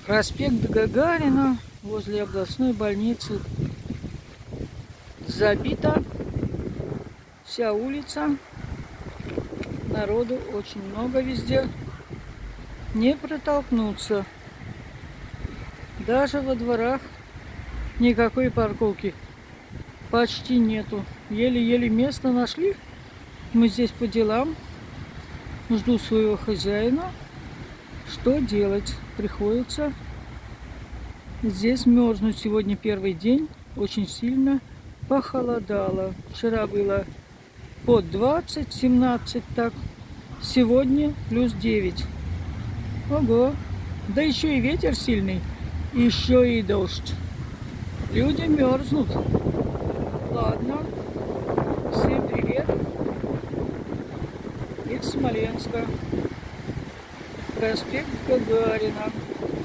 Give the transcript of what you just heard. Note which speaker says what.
Speaker 1: Проспект Гагарина возле областной больницы. Забита вся улица. Народу очень много везде. Не протолкнуться. Даже во дворах никакой парковки почти нету. Еле-еле место нашли. Мы здесь по делам. Жду своего хозяина. Что делать? Приходится здесь мерзнуть. Сегодня первый день. Очень сильно похолодало. Вчера было под 20, 17 так. Сегодня плюс 9. Ого! Да еще и ветер сильный. Еще и дождь. Люди мерзнут. Ладно. Всем привет. Из Смоленска. Проспект Гагарина.